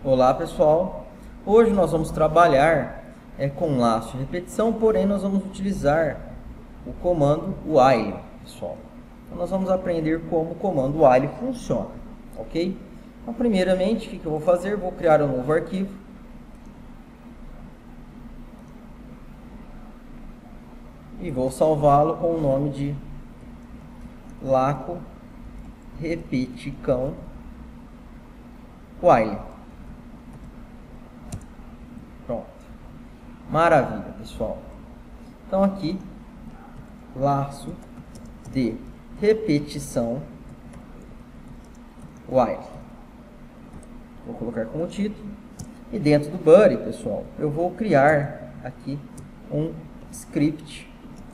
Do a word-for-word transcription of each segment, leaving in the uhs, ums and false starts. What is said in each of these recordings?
Olá pessoal, hoje nós vamos trabalhar é, com laço de repetição, porém nós vamos utilizar o comando while, pessoal. Então nós vamos aprender como o comando while funciona, ok? Então primeiramente, o que, que eu vou fazer? Vou criar um novo arquivo. E vou salvá-lo com o nome de laco repeticão while. Pronto. Maravilha, pessoal. Então aqui, laço de repetição while. Vou colocar como título. E dentro do body, pessoal, eu vou criar aqui um script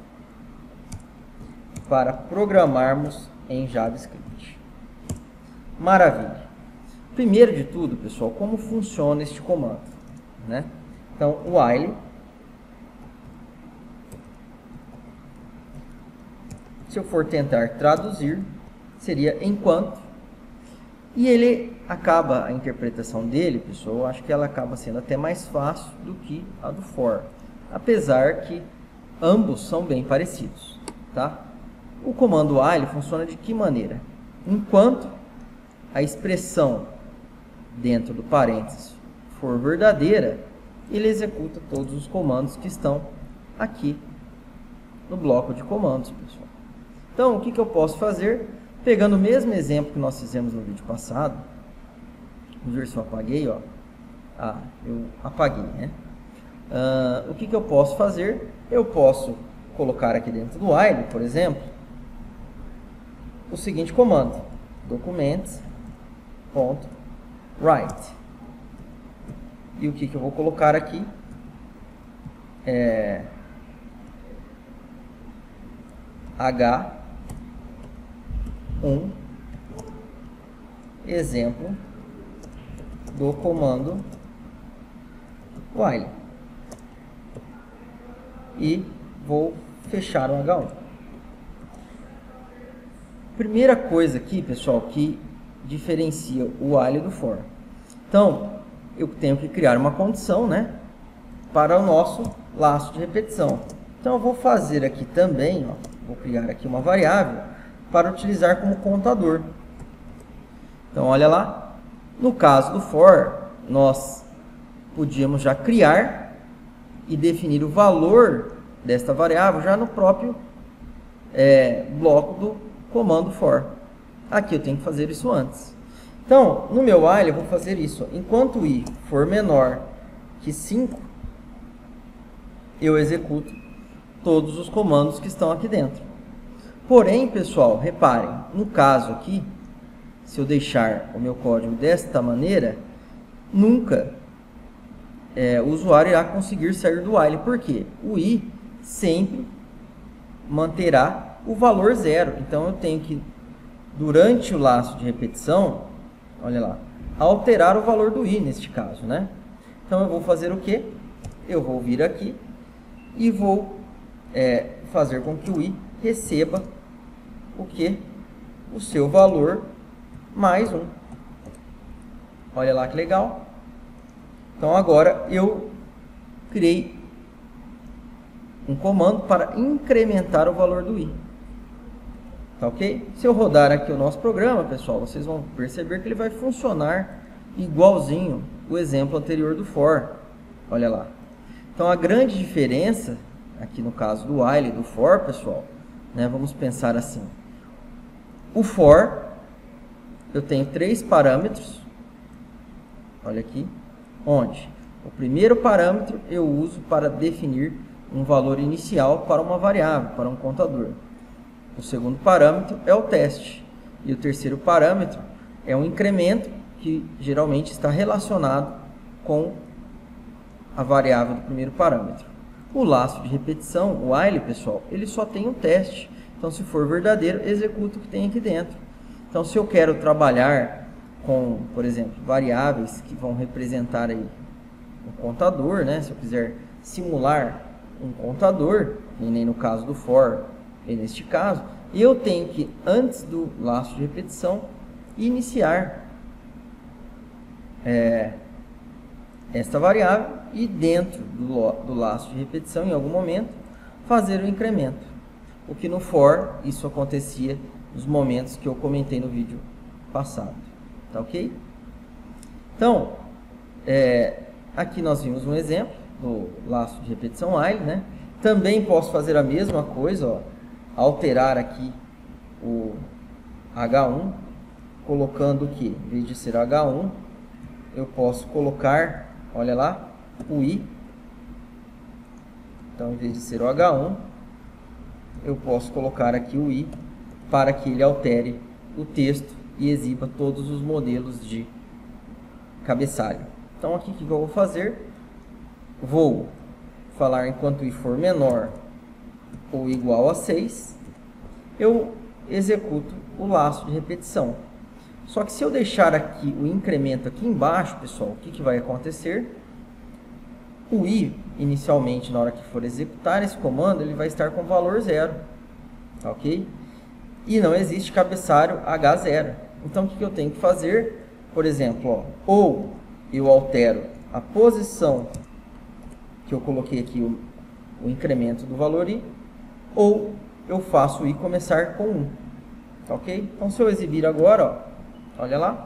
para programarmos em JavaScript. Maravilha. Primeiro de tudo, pessoal, como funciona este comando, né? Então, o while, se eu for tentar traduzir, seria enquanto, e ele acaba, a interpretação dele, pessoal, eu acho que ela acaba sendo até mais fácil do que a do for, apesar que ambos são bem parecidos, tá? O comando while funciona de que maneira? Enquanto a expressão dentro do parênteses for verdadeira, ele executa todos os comandos que estão aqui no bloco de comandos, pessoal. Então, o que, que eu posso fazer? Pegando o mesmo exemplo que nós fizemos no vídeo passado, vamos ver se eu apaguei, ó. Ah, eu apaguei, né? Uh, o que, que eu posso fazer? Eu posso colocar aqui dentro do while, por exemplo, o seguinte comando: documents.write. E o que, que eu vou colocar aqui? É H um exemplo do comando while. E vou fechar o H um. Primeira coisa aqui, pessoal, que diferencia o while do for. Então, eu tenho que criar uma condição, né, para o nosso laço de repetição. Então, eu vou fazer aqui também, ó, vou criar aqui uma variável para utilizar como contador. Então, olha lá, no caso do for, nós podíamos já criar e definir o valor desta variável já no próprio é, bloco do comando for. Aqui eu tenho que fazer isso antes. Então, no meu while eu vou fazer isso. Enquanto i for menor que cinco, eu executo todos os comandos que estão aqui dentro. Porém, pessoal, reparem, no caso aqui, se eu deixar o meu código desta maneira, nunca é, o usuário irá conseguir sair do while. Por quê? O i sempre manterá o valor zero. Então, eu tenho que, durante o laço de repetição, olha lá, alterar o valor do i neste caso, né? Então, eu vou fazer o quê? Eu vou vir aqui e vou é, fazer com que o i receba o que? O seu valor mais um. Olha lá que legal. Então, agora eu criei um comando para incrementar o valor do i. Tá ok? Se eu rodar aqui o nosso programa, pessoal, vocês vão perceber que ele vai funcionar igualzinho o exemplo anterior do for. Olha lá. Então, a grande diferença, aqui no caso do while e do for, pessoal, né, vamos pensar assim. O for, eu tenho três parâmetros. Olha aqui. Onde? O primeiro parâmetro eu uso para definir um valor inicial para uma variável, para um contador. O segundo parâmetro é o teste. E o terceiro parâmetro é um incremento que geralmente está relacionado com a variável do primeiro parâmetro. O laço de repetição, o while, pessoal, ele só tem um teste. Então, se for verdadeiro, executa o que tem aqui dentro. Então, se eu quero trabalhar com, por exemplo, variáveis que vão representar aí um contador, né? Se eu quiser simular um contador, e nem no caso do for, e neste caso, eu tenho que, antes do laço de repetição, iniciar é, esta variável e dentro do, do laço de repetição, em algum momento, fazer o incremento. O que no for, isso acontecia nos momentos que eu comentei no vídeo passado. Tá ok? Então, é, aqui nós vimos um exemplo do laço de repetição while, né? Também posso fazer a mesma coisa, ó, alterar aqui o H um, colocando que, em vez de ser H um, eu posso colocar, olha lá, o I. Então, em vez de ser o H um, eu posso colocar aqui o I para que ele altere o texto e exiba todos os modelos de cabeçalho. Então, aqui o que eu vou fazer? Vou falar enquanto I for menor ou igual a seis, eu executo o laço de repetição. Só que se eu deixar aqui o incremento aqui embaixo, pessoal, o que, que vai acontecer? O I, inicialmente, na hora que for executar esse comando, ele vai estar com valor zero. Tá ok? E não existe cabeçalho H zero. Então, o que, que eu tenho que fazer? Por exemplo, ó, ou eu altero a posição que eu coloquei aqui, o, o incremento do valor I, ou eu faço o I começar com um. Tá ok? Então, se eu exibir agora, ó, olha lá.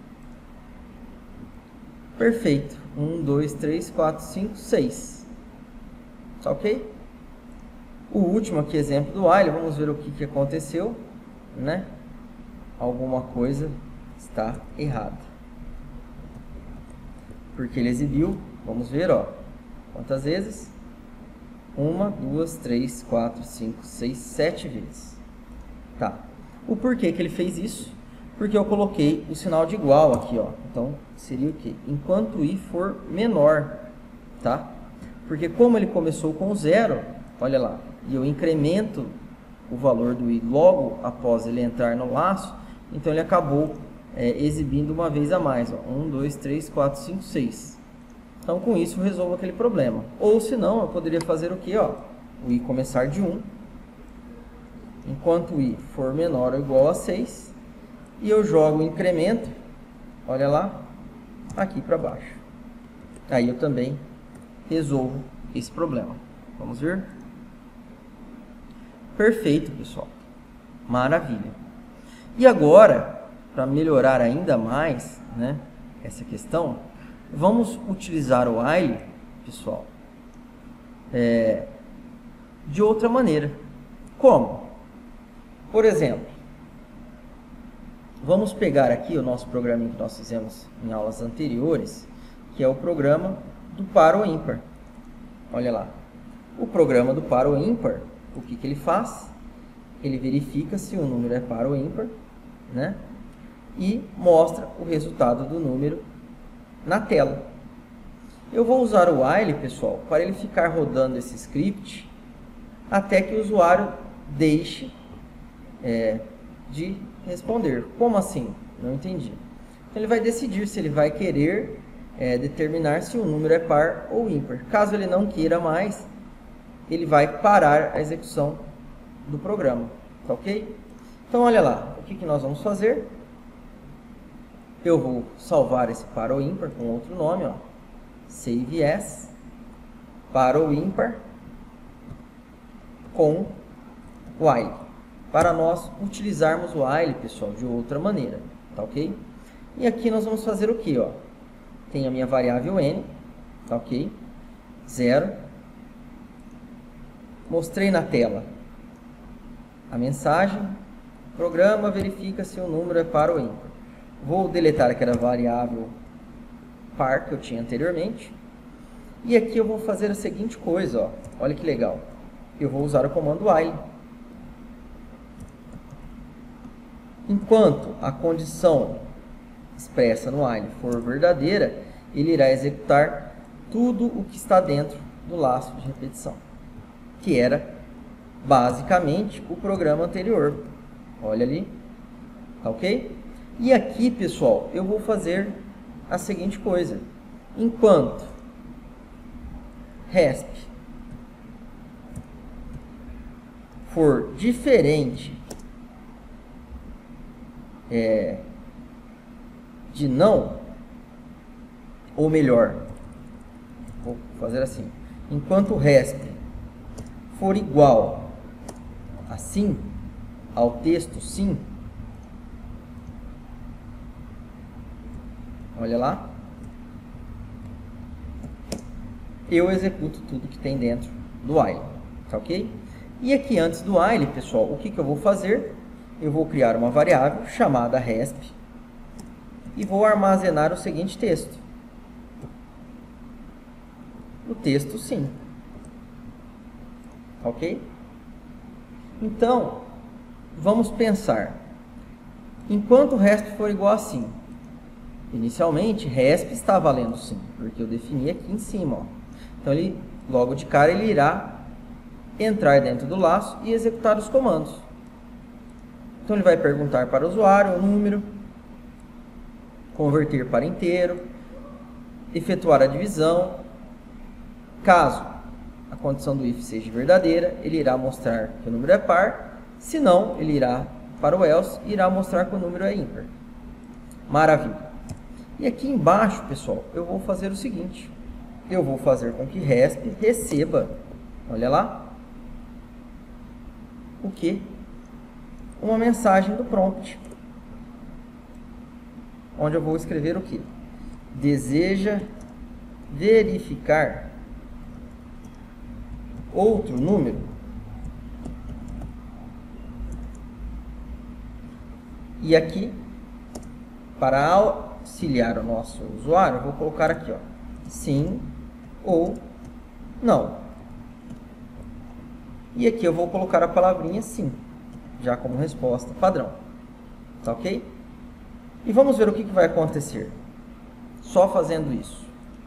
Perfeito. um, dois, três, quatro, cinco, seis. Tá ok? O último aqui, exemplo do while, vamos ver o que, que aconteceu, né? Alguma coisa está errada. Porque ele exibiu, vamos ver, ó, quantas vezes? Uma, duas, três, quatro, cinco, seis, sete vezes. Tá. O porquê que ele fez isso? Porque eu coloquei o sinal de igual aqui, ó. Então, seria o quê? Enquanto I for menor, tá? Porque como ele começou com zero, olha lá, e eu incremento o valor do I logo após ele entrar no laço, então ele acabou é, exibindo uma vez a mais, ó. um, dois, três, quatro, cinco, seis. Então, com isso, eu resolvo aquele problema. Ou, se não, eu poderia fazer o quê? Ó? O I começar de um, enquanto o I for menor ou igual a seis, e eu jogo o incremento, olha lá, aqui para baixo. Aí eu também resolvo esse problema. Vamos ver? Perfeito, pessoal. Maravilha. E agora, para melhorar ainda mais, né, essa questão, vamos utilizar o while, pessoal, é, de outra maneira. Como? Por exemplo, vamos pegar aqui o nosso programinha que nós fizemos em aulas anteriores, que é o programa do par ou ímpar. Olha lá. O programa do par ou ímpar, o que, que ele faz? Ele verifica se o número é par ou ímpar, né? E mostra o resultado do número na tela. Eu vou usar o while, pessoal, para ele ficar rodando esse script até que o usuário deixe é, de responder. Como assim? Não entendi. Então, ele vai decidir se ele vai querer é, determinar se o número é par ou ímpar. Caso ele não queira mais, ele vai parar a execução do programa. Tá ok? Então, olha lá. O que, que nós vamos fazer? Eu vou salvar esse par ou ímpar com outro nome, ó. Save as par ou ímpar com while. Para nós utilizarmos o while, pessoal, de outra maneira, tá ok? E aqui nós vamos fazer o que, ó? Tem a minha variável n, tá ok? Zero. Mostrei na tela a mensagem. Programa verifica se o número é par ou ímpar. Vou deletar aquela variável par que eu tinha anteriormente. E aqui eu vou fazer a seguinte coisa, ó. Olha que legal. Eu vou usar o comando while. Enquanto a condição expressa no while for verdadeira, ele irá executar tudo o que está dentro do laço de repetição, que era basicamente o programa anterior. Olha ali, tá ok? E aqui, pessoal, eu vou fazer a seguinte coisa. Enquanto resp for diferente é, de não, ou melhor, vou fazer assim, enquanto o resp for igual a sim, ao texto sim, olha lá, eu executo tudo que tem dentro do while, tá ok? E aqui antes do while, pessoal, o que, que eu vou fazer? Eu vou criar uma variável chamada resp e vou armazenar o seguinte texto. O texto sim. Ok? Então, vamos pensar. Enquanto o resp for igual a sim. Inicialmente, resp está valendo sim, porque eu defini aqui em cima. Ó. Então, ele, logo de cara, ele irá entrar dentro do laço e executar os comandos. Então, ele vai perguntar para o usuário o número, converter para inteiro, efetuar a divisão. Caso a condição do if seja verdadeira, ele irá mostrar que o número é par. Se não, ele irá para o else e irá mostrar que o número é ímpar. Maravilha. E aqui embaixo, pessoal, eu vou fazer o seguinte. Eu vou fazer com que resp receba, olha lá, o que? Uma mensagem do prompt. Onde eu vou escrever o que? Deseja verificar outro número? E aqui, para auxiliar o nosso usuário, eu vou colocar aqui, ó, sim ou não. E aqui eu vou colocar a palavrinha sim, já como resposta padrão. Tá ok? E vamos ver o que, que vai acontecer. Só fazendo isso.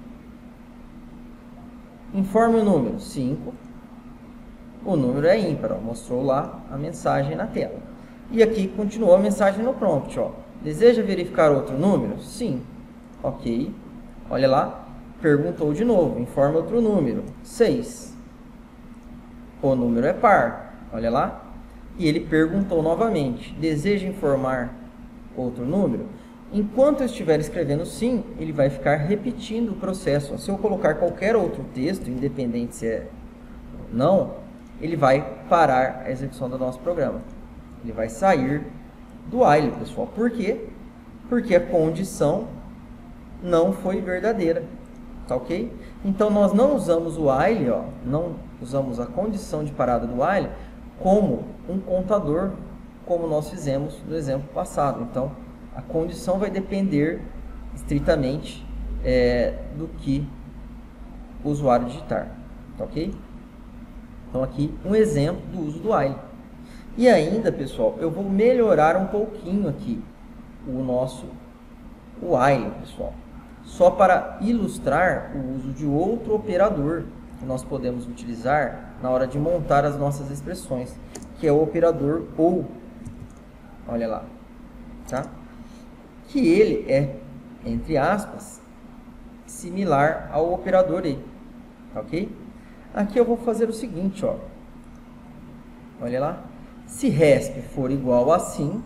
Informe o número cinco. O número é ímpar, ó, mostrou lá a mensagem na tela. E aqui continuou a mensagem no prompt. Ó. Deseja verificar outro número? Sim. Ok. Olha lá. Perguntou de novo. Informe outro número. seis. O número é par. Olha lá. E ele perguntou novamente. Deseja informar outro número? Enquanto eu estiver escrevendo sim, ele vai ficar repetindo o processo. Se eu colocar qualquer outro texto, independente se é não, ele vai parar a execução do nosso programa. Ele vai sair do while, pessoal. Por quê? Porque a condição não foi verdadeira. Tá ok? Então, nós não usamos o while, ó, não usamos a condição de parada do while como um contador, como nós fizemos no exemplo passado. Então, a condição vai depender estritamente é, do que o usuário digitar. Tá ok? Então, aqui um exemplo do uso do while. E ainda, pessoal, eu vou melhorar um pouquinho aqui o nosso while, pessoal. Só para ilustrar o uso de outro operador que nós podemos utilizar na hora de montar as nossas expressões, que é o operador ou. Olha lá, tá? Que ele é, entre aspas, similar ao operador e, ok? Aqui eu vou fazer o seguinte, ó. Olha lá. Se resp for igual a sim,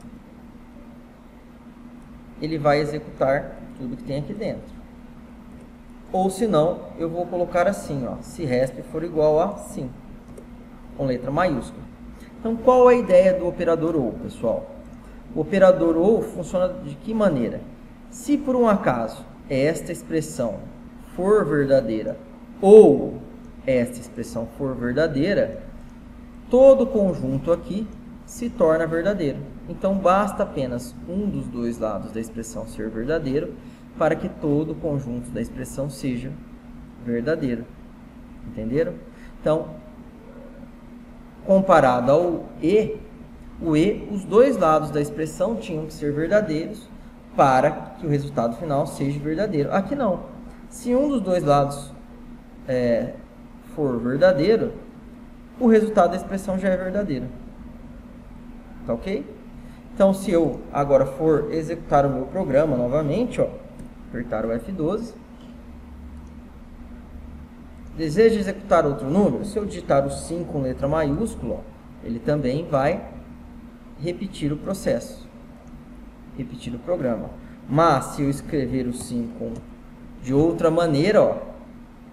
ele vai executar tudo que tem aqui dentro. Ou se não, eu vou colocar assim, ó. Se resp for igual a sim, com letra maiúscula. Então, qual a ideia do operador ou, pessoal? O operador ou funciona de que maneira? Se por um acaso esta expressão for verdadeira ou esta expressão for verdadeira, todo o conjunto aqui se torna verdadeiro. Então, basta apenas um dos dois lados da expressão ser verdadeiro para que todo o conjunto da expressão seja verdadeiro. Entenderam? Então, comparado ao e, o e, os dois lados da expressão tinham que ser verdadeiros para que o resultado final seja verdadeiro. Aqui não. Se um dos dois lados é, for verdadeiro, o resultado da expressão já é verdadeiro. Tá ok? Então, se eu agora for executar o meu programa novamente, ó, apertar o F doze, deseja executar outro número? Se eu digitar o sim com letra maiúscula, ó, ele também vai repetir o processo, repetir o programa. Mas, se eu escrever o sim com, de outra maneira, ó,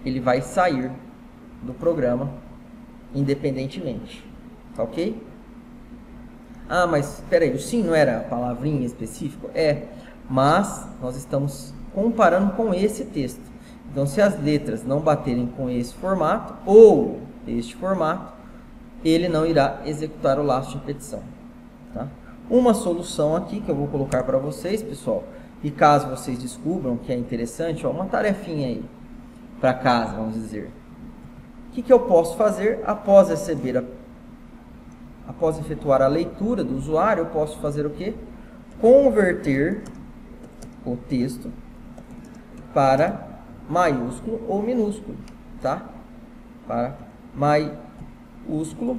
ele vai sair do programa independentemente, tá ok? Ah, mas espera aí, o sim não era a palavrinha específica? É, mas nós estamos comparando com esse texto. Então, se as letras não baterem com esse formato ou este formato, ele não irá executar o laço de repetição, tá? Uma solução aqui que eu vou colocar para vocês, pessoal, e caso vocês descubram que é interessante, ó, uma tarefinha aí para casa, vamos dizer. O que, que eu posso fazer após receber, a, após efetuar a leitura do usuário, eu posso fazer o quê? Converter o texto para maiúsculo ou minúsculo, tá? Para maiúsculo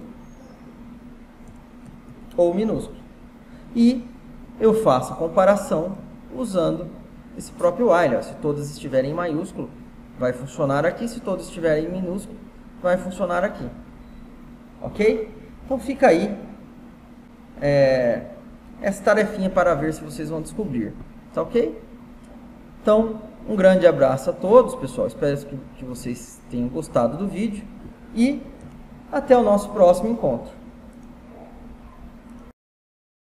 ou minúsculo. E eu faço a comparação usando esse próprio while. Ó. Se todas estiverem em maiúsculo, vai funcionar aqui. Se todas estiverem em minúsculo, vai funcionar aqui. Ok? Então fica aí é, essa tarefinha para ver se vocês vão descobrir. Tá ok? Então, um grande abraço a todos, pessoal. Espero que, que vocês tenham gostado do vídeo. E até o nosso próximo encontro.